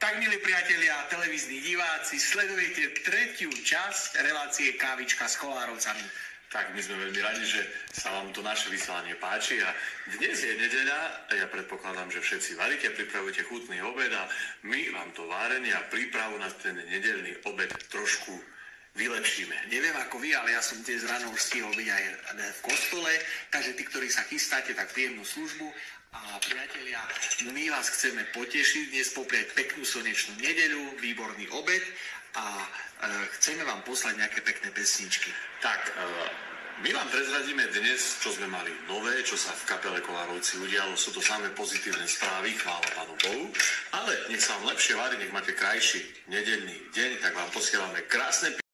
Tak, milí priatelia, televízni diváci, sledujete tretiu časť relácie Kávička s Kolárovcami. Tak, my sme veľmi radi, že sa vám to naše vysielanie páči a dnes je nedeľa a ja predpokladám, že všetci varíte, pripravujete chutný obed a my vám to várenie a prípravu na ten nedeľný obed trošku vylepšíme. Neviem ako vy, ale ja som dnes ráno už stihol byť aj v kostole, takže tí, ktorí sa chystáte, tak príjemnú službu. A priatelia, my vás chceme potešiť, dnes popriať peknú slnečnú nedeľu, výborný obed a chceme vám poslať nejaké pekné pesničky. Tak, my vám prezradíme dnes, čo sme mali nové, čo sa v kapele Kolárovci udialo. Sú to samé pozitívne správy, chvála Pánu Bohu. Ale nech sa vám lepšie varí, nech máte krajší nedeľný deň, tak vám posielame krásne